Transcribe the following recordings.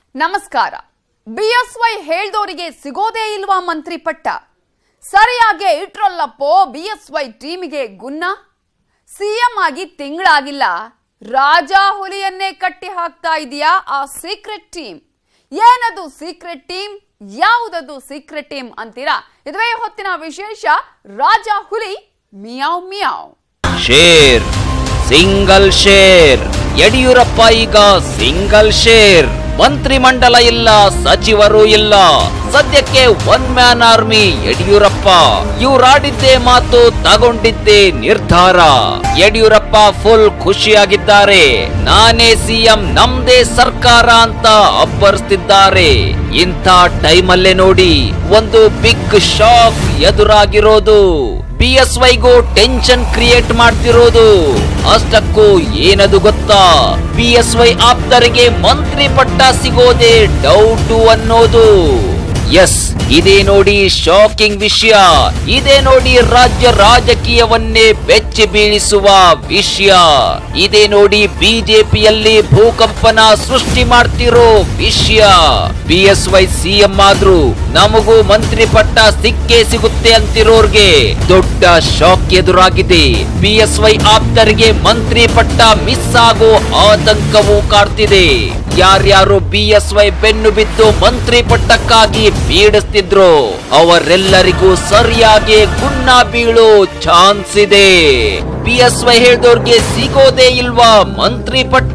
ನಮಸ್ಕಾರ. ಬಿಎಸ್ವೈ ಹೇಳ್ದೋರಿಗೆ ಸಿಗೋದೇ ಇಲ್ವಾ ಮಂತ್ರಿ ಪಟ್ಟ? ಸರಿಯಾಗಿ ಇಟ್ರಲ್ಲಪ್ಪೋ ಬಿಎಸ್ವೈ ಟೀಮಿಗೆ ಗುನ್ನ. ಸಿಎಂ ಆಗಿ ತಿಂಗಳಾಗಿಲ್ಲ, ರಾಜಾ ಹುಲಿಯನ್ನೇ ಕಟ್ಟಿ ಹಾಕ್ತಾ ಇದೆಯಾ ಆ ಸೀಕ್ರೆಟ್ ಟೀಮ್? ಏನದು ಸೀಕ್ರೆಟ್ ಟೀಮ್? ಯಾವುದದು ಸೀಕ್ರೆಟ್ ಟೀಮ್ ಅಂತೀರಾ? ಇದುವೇ ಹೊತ್ತಿನ ವಿಶೇಷ. ರಾಜಾ ಹುಲಿ ಮಿಯಾವ್ ಮಿಯಾವ್. ಶೇರ್, ಸಿಂಗಲ್ ಶೇರ್. ಯಡಿಯೂರಪ್ಪ ಈಗ ಸಿಂಗಲ್ ಶೇರ್. ಮಂತ್ರಿಮಂಡಲ ಇಲ್ಲ, ಸಚಿವರು ಇಲ್ಲ, ಸದ್ಯಕ್ಕೆ ಒನ್ ಮ್ಯಾನ್ ಆರ್ಮಿ ಯಡಿಯೂರಪ್ಪ. ಇವರಾಡಿದ್ದೇ ಮಾತು, ತಗೊಂಡಿದ್ದೇ ನಿರ್ಧಾರ. ಯಡಿಯೂರಪ್ಪ ಫುಲ್ ಖುಷಿಯಾಗಿದ್ದಾರೆ. ನಾನೇ ಸಿಎಂ, ನಮ್ದೇ ಸರ್ಕಾರ ಅಂತ ಅಬ್ಬರಿಸ್ತಿದ್ದಾರೆ. ಇಂಥ ಟೈಮಲ್ಲೇ ನೋಡಿ ಒಂದು ಬಿಗ್ ಶಾಕ್ ಎದುರಾಗಿರೋದು. ಬಿಎಸ್ವೈಗೂ ಟೆನ್ಷನ್ ಕ್ರಿಯೇಟ್ ಮಾಡ್ತಿರೋದು. ಅಷ್ಟಕ್ಕೂ ಏನದು ಗೊತ್ತಾ? ಬಿಎಸ್ವೈ ಆಪ್ತರಿಗೆ ಮಂತ್ರಿ ಪಟ್ಟ ಸಿಗೋದೇ ಡೌಟು ಅನ್ನೋದು. ಎಸ್, ಇದೇ ನೋಡಿ ಶಾಕಿಂಗ್ ವಿಷಯ. ಇದೇ ನೋಡಿ ರಾಜ್ಯ ರಾಜಕೀಯವನ್ನೇ ಬೆಚ್ಚಿ ಬೀಳಿಸುವ ವಿಷಯ. ಇದೇ ನೋಡಿ ಬಿಜೆಪಿಯಲ್ಲಿ ಭೂಕಂಪನ ಸೃಷ್ಟಿ ಮಾಡ್ತಿರೋ ವಿಷಯ. ಬಿಎಸ್ವೈ ಸಿಎಂ ಆದ್ರೂ ನಮಗೂ ಮಂತ್ರಿ ಪಟ್ಟ ಸಿಕ್ಕೇ ಸಿಗುತ್ತೆ ಅಂತಿರೋರ್ಗೆ ದೊಡ್ಡ ಶಾಕ್ ಎದುರಾಗಿದೆ. ಬಿಎಸ್ವೈ ಆಪ್ತರಿಗೆ ಮಂತ್ರಿ ಪಟ್ಟ ಮಿಸ್ ಆಗೋ ಆತಂಕವೂ ಕಾಡ್ತಿದೆ. ಯಾರ್ಯಾರು ಬಿಎಸ್ವೈ ಬೆನ್ನು ಬಿದ್ದು ಮಂತ್ರಿ ಪಟ್ಟಕ್ಕಾಗಿ ಪೀಡಿಸ್ತಿದ್ರು ಅವರೆಲ್ಲರಿಗೂ ಸರಿಯಾಗಿ ಗುನ್ನ ಬೀಳೋ ಚಾನ್ಸ್ ಇದೆ. ಬಿಎಸ್ವೈ ಹೇಳ್ದೋರ್ಗೆ ಸಿಗೋದೇ ಇಲ್ವಾ ಮಂತ್ರಿ ಪಟ್ಟ?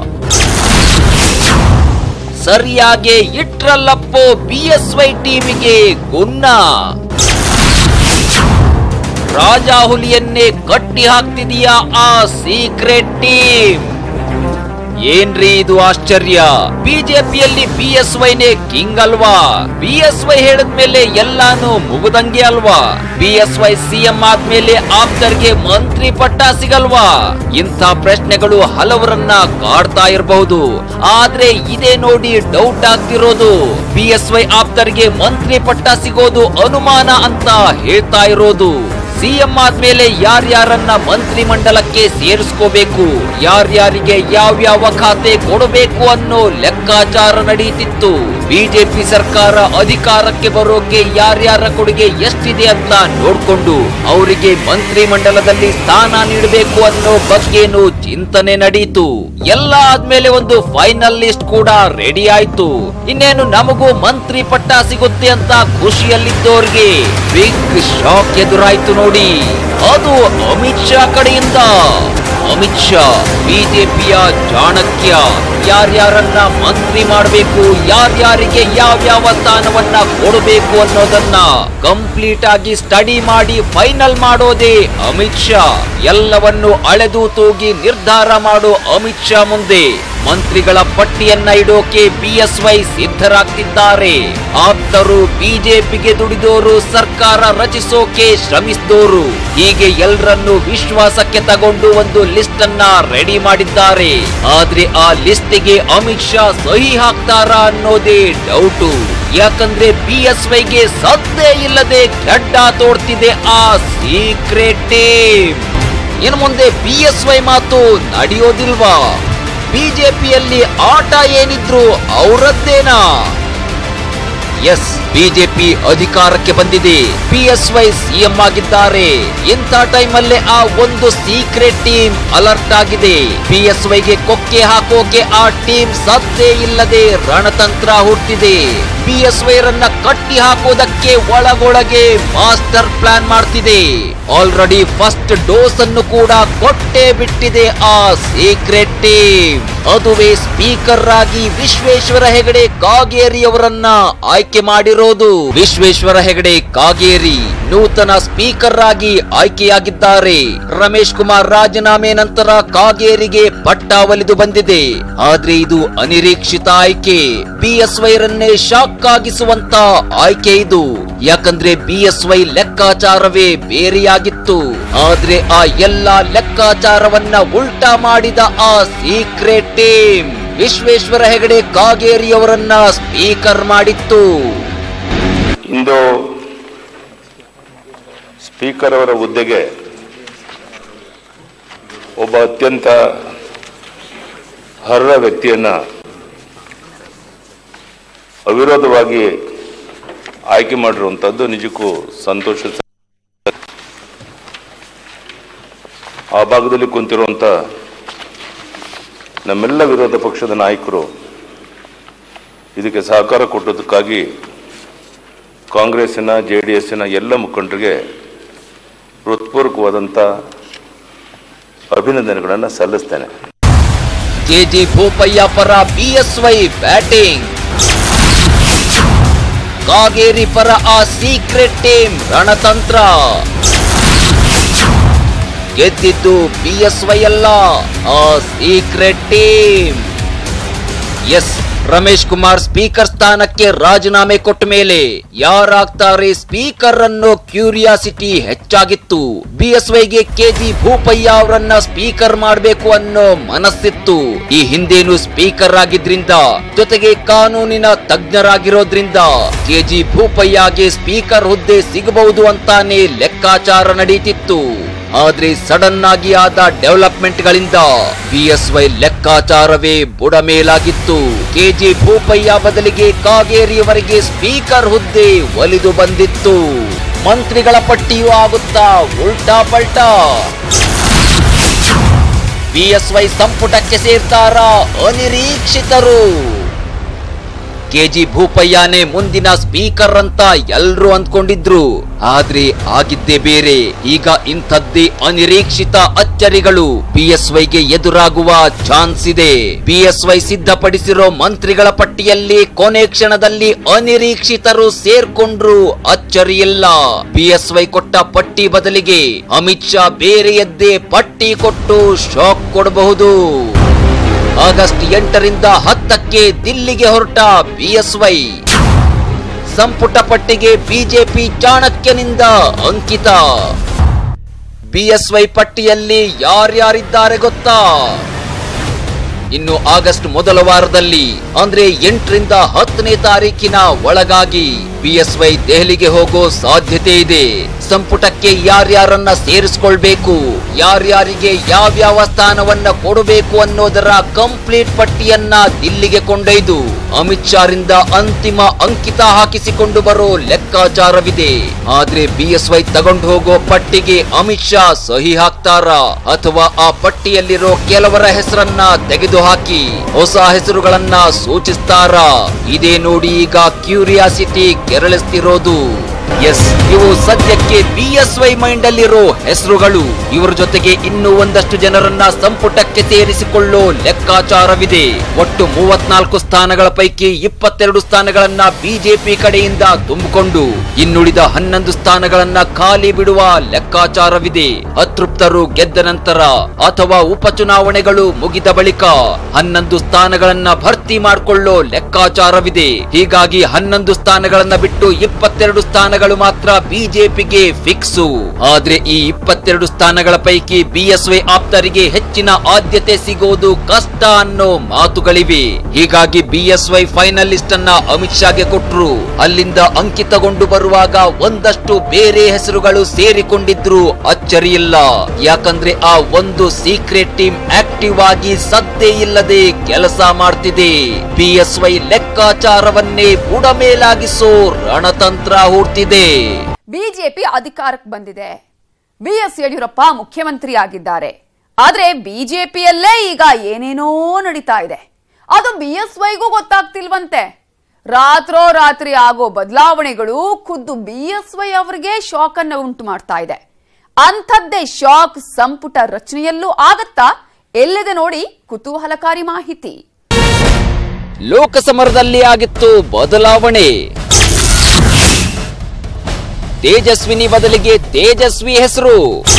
ಸರಿಯಾಗಿ ಇಟ್ರಲ್ಲಪ್ಪೋ ಬಿಎಸ್ವೈ ಟೀಮಿಗೆ ಗುನ್ನ. ರಾಜಾ ಹುಲಿಯನ್ನೇ ಕಟ್ಟಿ ಹಾಕ್ತಿದೀಯಾ ಆ ಸೀಕ್ರೆಟ್ ಟೀಮ್? ಏನ್ರಿ ಇದು ಆಶ್ಚರ್ಯ? ಬಿಜೆಪಿಯಲ್ಲಿ ಬಿಎಸ್ವೈನೇ ಕಿಂಗ್ ಅಲ್ವಾ? ಬಿಎಸ್ವೈ ಹೇಳಿದ್ಮೇಲೆ ಎಲ್ಲಾನು ಮುಗುದಂಗೆ ಅಲ್ವಾ? ಬಿಎಸ್ವೈ ಸಿಎಂ ಆದ್ಮೇಲೆ ಆಪ್ತರ್ಗೆ ಮಂತ್ರಿ ಪಟ್ಟ ಸಿಗಲ್ವಾ? ಇಂಥ ಪ್ರಶ್ನೆಗಳು ಹಲವರನ್ನ ಕಾಡ್ತಾ ಇರಬಹುದು. ಆದ್ರೆ ಇದೇ ನೋಡಿ ಡೌಟ್ ಆಗ್ತಿರೋದು. ಬಿಎಸ್ವೈ ಆಪ್ತರ್ಗೆ ಮಂತ್ರಿ ಪಟ್ಟ ಸಿಗೋದು ಅನುಮಾನ ಅಂತ ಹೇಳ್ತಾ ಇರೋದು. ಸಿಎಂ ಆದ್ಮೇಲೆ ಯಾರ್ಯಾರನ್ನ ಮಂತ್ರಿ ಮಂಡಲಕ್ಕೆ ಸೇರಿಸ್ಕೋಬೇಕು, ಯಾರ್ಯಾರಿಗೆ ಯಾವ್ಯಾವ ಖಾತೆ ಕೊಡಬೇಕು ಅನ್ನೋ ಲೆಕ್ಕಾಚಾರ ನಡೆಯುತ್ತಿತ್ತು. ಬಿಜೆಪಿ ಸರ್ಕಾರ ಅಧಿಕಾರಕ್ಕೆ ಬರೋಕೆ ಯಾರ್ಯಾರ ಕೊಡುಗೆ ಎಷ್ಟಿದೆ ಅಂತ ನೋಡ್ಕೊಂಡು ಅವರಿಗೆ ಮಂತ್ರಿ ಮಂಡಲದಲ್ಲಿ ಸ್ಥಾನ ನೀಡಬೇಕು ಅನ್ನೋ ಬಗ್ಗೆನೂ ಚಿಂತನೆ ನಡೆಯಿತು. ಎಲ್ಲ ಆದ್ಮೇಲೆ ಒಂದು ಫೈನಲ್ ಲಿಸ್ಟ್ ಕೂಡ ರೆಡಿ ಆಯ್ತು. ಇನ್ನೇನು ನಮಗೂ ಮಂತ್ರಿ ಪಟ್ಟ ಸಿಗುತ್ತೆ ಅಂತ ಖುಷಿಯಲ್ಲಿದ್ದೋರ್ಗೆ ಬಿಗ್ ಶಾಕ್ ಎದುರಾಯ್ತು ನೋಡಿ. ಅದು ಅಮಿತ್ ಶಾ ಕಡೆಯಿಂದ. ಅಮಿತ್ ಶಾ ಬಿಜೆಪಿಯ ಚಾಣಕ್ಯ. ಯಾರ್ಯಾರನ್ನ ಮಂತ್ರಿ ಮಾಡಬೇಕು, ಯಾರ್ಯಾರಿಗೆ ಯಾವ್ಯಾವ ಸ್ಥಾನವನ್ನ ಕೊಡಬೇಕು ಅನ್ನೋದನ್ನ ಕಂಪ್ಲೀಟ್ ಆಗಿ ಸ್ಟಡಿ ಮಾಡಿ ಫೈನಲ್ ಮಾಡೋದೇ ಅಮಿತ್ ಶಾ. ಎಲ್ಲವನ್ನು ಅಳೆದು ತೂಗಿ ನಿರ್ಧಾರ ಮಾಡೋ ಅಮಿತ್ ಶಾ ಮುಂದೆ ಮಂತ್ರಿಗಳ ಪಟ್ಟಿಯನ್ನ ಇಡೋಕೆ ಬಿಎಸ್ವೈ ಸಿದ್ಧರಾಗ್ತಿದ್ದಾರೆ. ಆಪ್ತರು, ಬಿಜೆಪಿಗೆ ದುಡಿದೋರು, ಸರ್ಕಾರ ರಚಿಸೋಕೆ ಶ್ರಮಿಸಿದೋರು, ಹೀಗೆ ಎಲ್ಲರನ್ನು ವಿಶ್ವಾಸಕ್ಕೆ ತಗೊಂಡು ಒಂದು ಲಿಸ್ಟ್ ಅನ್ನ ರೆಡಿ ಮಾಡಿದ್ದಾರೆ. ಆದ್ರೆ ಆ ಲಿಸ್ಟಿಗೆ ಅಮಿತ್ ಶಾ ಸಹಿ ಹಾಕ್ತಾರಾ ಅನ್ನೋದೇ ಡೌಟು. ಯಾಕಂದ್ರೆ ಬಿಎಸ್ವೈಗೆ ಸದ್ದೇ ಇಲ್ಲದೆ ಗಡ್ಡ ತೋಡ್ತಿದೆ ಆ ಸೀಕ್ರೆಟ್ ಟೀಮ್. ಇನ್ನು ಮುಂದೆ ಬಿಎಸ್ವೈ ಮಾತು ನಡೆಯೋದಿಲ್ವಾ? ಬಿಜೆಪಿಯಲ್ಲಿ ಆಟ ಏನಿದ್ರು ಅವರದ್ದೇನಾ? ಎಸ್, ಬಿಜೆಪಿ ಅಧಿಕಾರಕ್ಕೆ ಬಂದಿದೆ. ಬಿಎಸ್ವೈ ಸಿಎಂ ಆಗಿದ್ದಾರೆ. ಇಂಥ ಟೈಮಲ್ಲೇ ಆ ಒಂದು ಸೀಕ್ರೆಟ್ ಟೀಮ್ ಅಲರ್ಟ್ ಆಗಿದೆ. ಬಿಎಸ್ವೈಗೆ ಕೊಕ್ಕೆ ಹಾಕೋಕೆ ಆ ಟೀಮ್ ಸದ್ದೇ ಇಲ್ಲದೆ ರಣತಂತ್ರ ಹುಟ್ಟಿದೆ. ಬಿಎಸ್ವೈ ರನ್ನ ಕಟ್ಟಿ ಹಾಕೋದಕ್ಕೆ ಒಳಗೊಳಗೆ ಮಾಸ್ಟರ್ ಪ್ಲಾನ್ ಮಾಡ್ತಿದೆ. ಆಲ್ರೆಡಿ ಫಸ್ಟ್ ಡೋಸ್ ಅನ್ನು ಕೂಡ ಕೊಟ್ಟೇ ಬಿಟ್ಟಿದೆ ಆ ಸೀಕ್ರೆಟ್ ಟೀಮ್. ಅದುವೇ ಸ್ಪೀಕರ್ ಆಗಿ ವಿಶ್ವೇಶ್ವರ ಹೆಗಡೆ ಕಾಗೇರಿ ಅವರನ್ನ ಆಯ್ಕೆ ಮಾಡಿರೋದು. ವಿಶ್ವೇಶ್ವರ ಹೆಗಡೆ ಕಾಗೇರಿ ನೂತನ ಸ್ಪೀಕರ್ ಆಗಿ ಆಯ್ಕೆಯಾಗಿದ್ದಾರೆ. ರಮೇಶ್ ಕುಮಾರ್ ರಾಜೀನಾಮೆ ನಂತರ ಕಾಗೇರಿಗೆ ಪಟ್ಟ ಒಲಿದು ಬಂದಿದೆ. ಆದ್ರೆ ಇದು ಅನಿರೀಕ್ಷಿತ ಆಯ್ಕೆ. ಬಿಎಸ್ವೈ ರನ್ನೇ ಶಾಕ್ ಆಗಿಸುವಂತ ಆಯ್ಕೆ ಇದು. ಯಾಕಂದ್ರೆ ಬಿಎಸ್ವೈ ಲೆಕ್ಕಾಚಾರವೇ ಬೇರೆಯಾಗಿತ್ತು. ಆದ್ರೆ ಆ ಎಲ್ಲಾ ಲೆಕ್ಕಾಚಾರವನ್ನ ಉಲ್ಟಾ ಮಾಡಿದ ಆ ಸೀಕ್ರೆಟ್ ಟೀಮ್ ವಿಶ್ವೇಶ್ವರ ಹೆಗಡೆ ಕಾಗೇರಿ ಅವರನ್ನ ಸ್ಪೀಕರ್ ಮಾಡಿತ್ತು. ಇಂದು ಸ್ಪೀಕರ್ ಅವರ ಹುದ್ದೆಗೆ ಒಬ್ಬ ಅತ್ಯಂತ ಅರ್ಹ ವ್ಯಕ್ತಿಯನ್ನ ಅವಿರೋಧವಾಗಿ ಆಯ್ಕೆ ಮಾಡಿರುವಂಥದ್ದು ನಿಜಕ್ಕೂ ಸಂತೋಷ. ಆ ಭಾಗದಲ್ಲಿ ಕುಂತಿರುವಂಥ ನಮ್ಮೆಲ್ಲ ವಿರೋಧ ಪಕ್ಷದ ನಾಯಕರು ಇದಕ್ಕೆ ಸಹಕಾರ ಕೊಟ್ಟದಕ್ಕಾಗಿ ಕಾಂಗ್ರೆಸ್ಸಿನ JDSನ ಎಲ್ಲ ಮುಖಂಡರಿಗೆ ಹೃತ್ಪೂರ್ವಕವಾದಂಥ ಅಭಿನಂದನೆಗಳನ್ನು ಸಲ್ಲಿಸ್ತೇನೆ. ಕೆಜಿ ಬೋಪಯ್ಯ ಪರ BSY ಬ್ಯಾಟಿಂಗ್, ಕಾಗೇರಿ ಪರ ಆ ಸೀಕ್ರೆಟ್ ಟೀಮ್ ರಣತಂತ್ರ. ಗೆದ್ದಿದ್ದು BSY ಅಲ್ಲ, ಆ secret team. Yes, Ramesh Kumar speaker ಸ್ಥಾನಕ್ಕೆ ರಾಜೀನಾಮೆ ಕೊಟ್ಟ ಮೇಲೆ ಯಾರಾಗ್ತಾರೆ ಸ್ಪೀಕರ್ ಅನ್ನೋ ಕ್ಯೂರಿಯಾಸಿಟಿ ಹೆಚ್ಚಾಗಿತ್ತು. BSYಗೆ ಕೆಜಿ ಬೋಪಯ್ಯ ಅವರನ್ನ ಸ್ಪೀಕರ್ ಮಾಡಬೇಕು ಅನ್ನೋ ಮನಸ್ಸಿತ್ತು. ಈ ಹಿಂದೇನು ಸ್ಪೀಕರ್ ಆಗಿದ್ರಿಂದ, ಜೊತೆಗೆ ಕಾನೂನಿನ ತಜ್ಞರಾಗಿರೋದ್ರಿಂದ ಕೆಜಿ ಬೋಪಯ್ಯಗೆ ಸ್ಪೀಕರ್ ಹುದ್ದೆ ಸಿಗಬಹುದು ಅಂತಾನೆ ಲೆಕ್ಕಾಚಾರ ನಡೀತಿತ್ತು. ಆದ್ರೆ ಸಡನ್ ಆಗಿ ಆದ ಡೆವಲಪ್ಮೆಂಟ್ ಗಳಿಂದ BSY ಲೆಕ್ಕಾಚಾರವೇ ಬುಡಮೇಲಾಗಿತ್ತು. ಕೆಜಿ ಬೋಪಯ್ಯ ಬದಲಿಗೆ ಕಾಗೇರಿಯವರಿಗೆ ಸ್ಪೀಕರ್ ಹುದ್ದೆ ಒಲಿದು ಬಂದಿತ್ತು. ಮಂತ್ರಿಗಳ ಪಟ್ಟಿಯೂ ಆಗುತ್ತಾ ಉಲ್ಟಾ ಪಲ್ಟಾ. BSY ಸಂಪುಟಕ್ಕೆ ಸೇರ್ತಾರಾ ಅನಿರೀಕ್ಷಿತರು. ಕೆಜಿ ಬೋಪಯ್ಯನೇ ಮುಂದಿನ ಸ್ಪೀಕರ್ ಅಂತ ಎಲ್ರು ಅಂದ್ಕೊಂಡಿದ್ರು. ಆದ್ರೆ ಆಗಿದ್ದೇ ಬೇರೆ. ಈಗ ಇಂಥದ್ದೇ ಅನಿರೀಕ್ಷಿತ ಅಚ್ಚರಿಗಳು BSYಗೆ ಎದುರಾಗುವ ಚಾನ್ಸ್ ಇದೆ. BSY ಸಿದ್ಧಪಡಿಸಿರೋ ಮಂತ್ರಿಗಳ ಪಟ್ಟಿಯಲ್ಲಿ ಕೊನೆ ಕ್ಷಣದಲ್ಲಿ ಅನಿರೀಕ್ಷಿತರು ಸೇರ್ಕೊಂಡ್ರು ಅಚ್ಚರಿಯಿಲ್ಲ. BSY ಕೊಟ್ಟ ಪಟ್ಟಿ ಬದಲಿಗೆ ಅಮಿತ್ ಶಾ ಬೇರೆಯದ್ದೇ ಪಟ್ಟಿ ಕೊಟ್ಟು ಶಾಕ್ ಕೊಡಬಹುದು. ಆಗಸ್ಟ್ 8ರಿಂದ 10ಕ್ಕೆ ದಿಲ್ಲಿಗೆ ಹೊರಟ BSY ಸಂಪುಟ ಪಟ್ಟಿಗೆ ಬಿಜೆಪಿ ಚಾಣಕ್ಯನಿಂದ ಅಂಕಿತ. BSY ಪಟ್ಟಿಯಲ್ಲಿ ಯಾರ್ಯಾರಿದ್ದಾರೆ ಗೊತ್ತಾ? ಇನ್ನು ಆಗಸ್ಟ್ ಮೊದಲ ವಾರದಲ್ಲಿ ಅಂದ್ರೆ 8ರಿಂದ 10ನೇ ತಾರೀಕಿನ ಒಳಗಾಗಿ BSY ದೆಹಲಿಗೆ ಹೋಗೋ ಸಾಧ್ಯತೆ ಇದೆ. ಸಂಪುಟಕ್ಕೆ ಯಾರ್ಯಾರನ್ನ ಸೇರಿಸಿಕೊಳ್ಬೇಕು, ಯಾರ್ಯಾರಿಗೆ ಯಾವ್ಯಾವ ಸ್ಥಾನವನ್ನ ಕೊಡಬೇಕು ಅನ್ನೋದರ ಕಂಪ್ಲೀಟ್ ಪಟ್ಟಿಯನ್ನ ದಿಲ್ಲಿಗೆ ಕೊಂಡೊಯ್ದು ಅಮಿತ್ ಶಾ ರಿಂದ ಅಂತಿಮ ಅಂಕಿತ ಹಾಕಿಸಿಕೊಂಡು ಬರೋ ಲೆಕ್ಕಾಚಾರವಿದೆ. ಆದ್ರೆ BSY ತಗೊಂಡು ಹೋಗೋ ಪಟ್ಟಿಗೆ ಅಮಿತ್ ಶಾ ಸಹಿ ಹಾಕ್ತಾರಾ ಅಥವಾ ಆ ಪಟ್ಟಿಯಲ್ಲಿರೋ ಕೆಲವರ ಹೆಸರನ್ನ ತೆಗೆದುಹಾಕಿ ಹೊಸ ಹೆಸರುಗಳನ್ನ ಸೂಚಿಸ್ತಾರಾ? ಇದೇ ನೋಡಿ ಈಗ ಕ್ಯೂರಿಯಾಸಿಟಿ ಕೆರಳಿಸ್ತಿರೋದು. ಎಸ್, ಇವು ಸದ್ಯಕ್ಕೆ BSY ಮೈಂಡ್ ಅಲ್ಲಿರೋ ಹೆಸರುಗಳು. ಇವರ ಜೊತೆಗೆ ಇನ್ನೂ ಒಂದಷ್ಟು ಜನರನ್ನ ಸಂಪುಟಕ್ಕೆ ಸೇರಿಸಿಕೊಳ್ಳೋ ಲೆಕ್ಕಾಚಾರವಿದೆ. ಒಟ್ಟು 34 ಸ್ಥಾನಗಳ ಪೈಕಿ 22 ಸ್ಥಾನಗಳನ್ನ ಬಿಜೆಪಿ ಕಡೆಯಿಂದ ತುಂಬಿಕೊಂಡು ಇನ್ನುಳಿದ 11 ಸ್ಥಾನಗಳನ್ನ ಖಾಲಿ ಬಿಡುವ ಲೆಕ್ಕಾಚಾರವಿದೆ. ಅತೃಪ್ತರು ಗೆದ್ದ ನಂತರ ಅಥವಾ ಉಪಚುನಾವಣೆಗಳು ಮುಗಿದ ಬಳಿಕ 11 ಸ್ಥಾನಗಳನ್ನ ಭರ್ತಿ ಮಾಡಿಕೊಳ್ಳೋ ಲೆಕ್ಕಾಚಾರವಿದೆ. ಹೀಗಾಗಿ 11 ಸ್ಥಾನಗಳನ್ನ ಬಿಟ್ಟು 22 ಸ್ಥಾನಗಳು ಮಾತ್ರ ಬಿಜೆಪಿಗೆ ಫಿಕ್ಸು. ಆದ್ರೆ ಈ 22 ಸ್ಥಾನಗಳ ಪೈಕಿ BSY ಆಪ್ತರಿಗೆ ಹೆಚ್ಚಿನ ಆದ್ಯತೆ ಸಿಗೋದು ಕಷ್ಟ ಅನ್ನೋ ಮಾತುಗಳಿವೆ. ಹೀಗಾಗಿ BSY ಫೈನಲಿಸ್ಟ್ ಅನ್ನ ಅಮಿತ್ ಶಾಗೆ ಕೊಟ್ರು. ಅಲ್ಲಿಂದ ಅಂಕಿತಗೊಂಡು ಬರುವಾಗ ಒಂದಷ್ಟು ಬೇರೆ ಹೆಸರುಗಳು ಸೇರಿಕೊಂಡಿದ್ರು ಅಚ್ಚರಿಯಿಲ್ಲ. ಯಾಕಂದ್ರೆ ಆ ಒಂದು ಸೀಕ್ರೆಟ್ ಟೀಮ್ ಆಕ್ಟಿವ್ ಆಗಿ ಸದ್ದೇ ಇಲ್ಲದೆ ಕೆಲಸ ಮಾಡ್ತಿದೆ. BSY ಲೆಕ್ಕಾಚಾರವನ್ನೇ ಬುಡಮೇಲಾಗಿಸೋ ರಣತಂತ್ರ ಹೂಡ್ತಿದೆ. ಬಿಜೆಪಿ ಅಧಿಕಾರಕ್ಕೆ ಬಂದಿದೆ. BS ಯಡಿಯೂರಪ್ಪ ಮುಖ್ಯಮಂತ್ರಿ ಆಗಿದ್ದಾರೆ. ಆದ್ರೆ ಬಿಜೆಪಿಯಲ್ಲೇ ಈಗ ಏನೇನೋ ನಡೀತಾ ಇದೆ. ಅದು BSYಗೂ ಗೊತ್ತಾಗ್ತಿಲ್ವಂತೆ. ರಾತ್ರೋರಾತ್ರಿ ಆಗೋ ಬದಲಾವಣೆಗಳು ಖುದ್ದು BSY ಅವರಿಗೆ ಶಾಕ್ ಅನ್ನು ಉಂಟು ಮಾಡ್ತಾ ಇದೆ. ಅಂಥದ್ದೇ ಶಾಕ್ ಸಂಪುಟ ರಚನೆಯಲ್ಲೂ ಆಗತ್ತಾ? ಎಲ್ಲಿದೆ ನೋಡಿ ಕುತೂಹಲಕಾರಿ ಮಾಹಿತಿ. ಲೋಕಸಮರದಲ್ಲಿ ಆಗಿತ್ತು ಬದಲಾವಣೆ. ತೇಜಸ್ವಿನಿ ಬದಲಿಗೆ ತೇಜಸ್ವಿ ಹೆಸರು.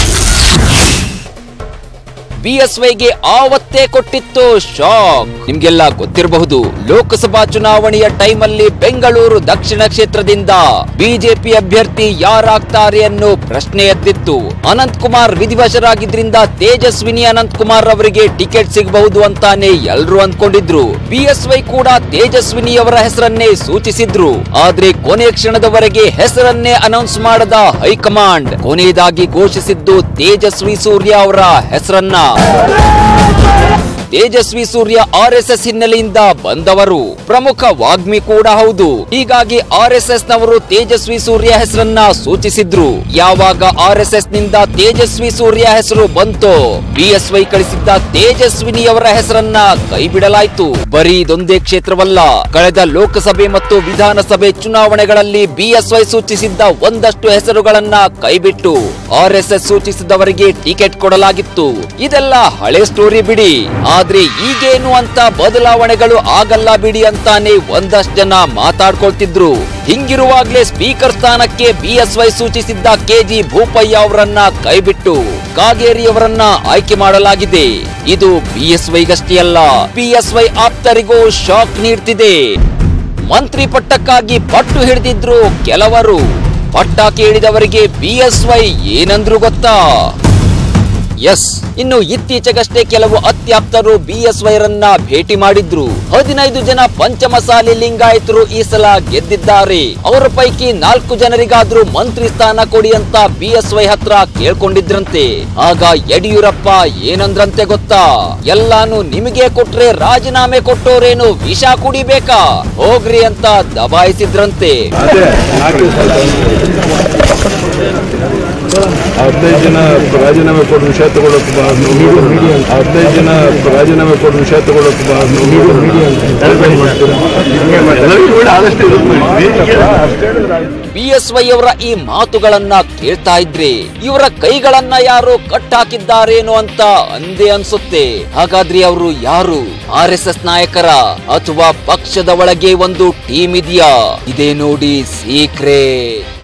BSYಗೆ ಆವತ್ತೇ ಕೊಟ್ಟಿತ್ತು ಶಾಕ್. ನಿಮ್ಗೆಲ್ಲ ಗೊತ್ತಿರಬಹುದು, ಲೋಕಸಭಾ ಚುನಾವಣೆಯ ಟೈಮಲ್ಲಿ ಬೆಂಗಳೂರು ದಕ್ಷಿಣ ಕ್ಷೇತ್ರದಿಂದ ಬಿಜೆಪಿ ಅಭ್ಯರ್ಥಿ ಯಾರಾಗ್ತಾರೆ ಅನ್ನೋ ಪ್ರಶ್ನೆ ಎದ್ದಿತ್ತು. ಅನಂತ್ ಕುಮಾರ್ ವಿಧಿವಶರಾಗಿದ್ರಿಂದ ತೇಜಸ್ವಿನಿ ಅನಂತ್ ಕುಮಾರ್ ಅವರಿಗೆ ಟಿಕೆಟ್ ಸಿಗಬಹುದು ಅಂತಾನೆ ಎಲ್ರು ಅಂದ್ಕೊಂಡಿದ್ರು. BSY ಕೂಡ ತೇಜಸ್ವಿನಿ ಅವರ ಹೆಸರನ್ನೇ ಸೂಚಿಸಿದ್ರು. ಆದ್ರೆ ಕೊನೆ ಕ್ಷಣದವರೆಗೆ ಹೆಸರನ್ನೇ ಅನೌನ್ಸ್ ಮಾಡದ ಹೈಕಮಾಂಡ್ ಕೊನೆಯದಾಗಿ ಘೋಷಿಸಿದ್ದು ತೇಜಸ್ವಿ ಸೂರ್ಯ ಅವರ ಹೆಸರನ್ನ. ತೇಜಸ್ವಿ ಸೂರ್ಯ RSS ಹಿನ್ನೆಲೆಯಿಂದ ಬಂದವರು, ಪ್ರಮುಖ ವಾಗ್ಮಿ ಕೂಡ ಹೌದು. ಹೀಗಾಗಿ RSS ನವರು ತೇಜಸ್ವಿ ಸೂರ್ಯ ಹೆಸರನ್ನ ಸೂಚಿಸಿದ್ರು. ಯಾವಾಗ RSS ನಿಂದ ತೇಜಸ್ವಿ ಸೂರ್ಯ ಹೆಸರು ಬಂತೋ BSY ಕಳಿಸಿದ್ದ ತೇಜಸ್ವಿನಿಯವರ ಹೆಸರನ್ನ ಕೈಬಿಡಲಾಯಿತು. ಬರೀ ಇದೊಂದೇ ಕ್ಷೇತ್ರವಲ್ಲ, ಕಳೆದ ಲೋಕಸಭೆ ಮತ್ತು ವಿಧಾನಸಭೆ ಚುನಾವಣೆಗಳಲ್ಲಿ BSY ಸೂಚಿಸಿದ್ದ ಒಂದಷ್ಟು ಹೆಸರುಗಳನ್ನ ಕೈಬಿಟ್ಟು RSS ಸೂಚಿಸಿದವರಿಗೆ ಟಿಕೆಟ್ ಕೊಡಲಾಗಿತ್ತು. ಇದೆಲ್ಲ ಹಳೆ ಸ್ಟೋರಿ ಬಿಡಿ. ಆದ್ರೆ ಈಗೇನು ಅಂತ ಬದಲಾವಣೆಗಳು ಆಗಲ್ಲ ಬಿಡಿ ಅಂತಾನೆ ಒಂದಷ್ಟು ಜನ ಮಾತಾಡ್ಕೊಳ್ತಿದ್ರು. ಹಿಂಗಿರುವಾಗ್ಲೇ ಸ್ಪೀಕರ್ ಸ್ಥಾನಕ್ಕೆ BSY ಸೂಚಿಸಿದ್ದ KG ಭೂಪಯ್ಯ ಅವರನ್ನ ಕೈಬಿಟ್ಟು ಕಾಗೇರಿ ಅವರನ್ನ ಆಯ್ಕೆ ಮಾಡಲಾಗಿದೆ. ಇದು BSYಗಷ್ಟೇ ಅಲ್ಲ, BSY ಆಪ್ತರಿಗೂ ಶಾಕ್ ನೀಡ್ತಿದೆ. ಮಂತ್ರಿ ಪಟ್ಟಕ್ಕಾಗಿ ಪಟ್ಟು ಹಿಡಿದಿದ್ರು ಕೆಲವರು. ಪಟ್ಟ ಕೇಳಿದವರಿಗೆ BSY ಏನಂದ್ರು ಗೊತ್ತಾ? ಎಸ್, ಇನ್ನು ಇತ್ತೀಚೆಗಷ್ಟೇ ಕೆಲವು ಅತ್ಯಾಪ್ತರು BSY ರನ್ನ ಭೇಟಿ ಮಾಡಿದ್ರು. 15 ಜನ ಪಂಚಮಸಾಲಿ ಲಿಂಗಾಯತರು ಈ ಸಲ ಗೆದ್ದಿದ್ದಾರೆ. ಅವರ ಪೈಕಿ 4 ಜನರಿಗಾದ್ರೂ ಮಂತ್ರಿ ಸ್ಥಾನ ಕೊಡಿ ಅಂತ BSY ಹತ್ರ ಕೇಳ್ಕೊಂಡಿದ್ರಂತೆ. ಆಗ ಯಡಿಯೂರಪ್ಪ ಏನಂದ್ರಂತೆ ಗೊತ್ತಾ? ಎಲ್ಲಾನು ನಿಮಗೆ ಕೊಟ್ರೆ ರಾಜೀನಾಮೆ ಕೊಟ್ಟೋರೇನು ವಿಷ ಕುಡಿಬೇಕಾ, ಹೋಗ್ರಿ ಅಂತ ದಬಾಯಿಸಿದ್ರಂತೆ. 15 ಜನ ರಾಜೀನಾಮೆ ಕೊಡುವ ವಿಷಯ ತಗೊಳ್ಳೋಕೆ 15 ಜನ ರಾಜೀನಾಮೆ ಕೊಡುವ ವಿಷಯ ತಗೊಳ್ಳೋಕೆ BSY ಅವರ ಈ ಮಾತುಗಳನ್ನ ಕೇಳ್ತಾ ಇದ್ರೆ ಇವರ ಕೈಗಳನ್ನ ಯಾರೋ ಕಟ್ಟಾಕಿದ್ದಾರೇನೋ ಅಂತ ಅಂದೇ ಅನ್ಸುತ್ತೆ. ಹಾಗಾದ್ರೆ ಅವರು ಯಾರು? RSS ನಾಯಕರ ಅಥವಾ ಪಕ್ಷದ ಒಳಗೆ ಒಂದು ಟೀಮ್ ಇದೆಯಾ? ಇದೇ ನೋಡಿ ಸೀಕ್ರೆಟ್.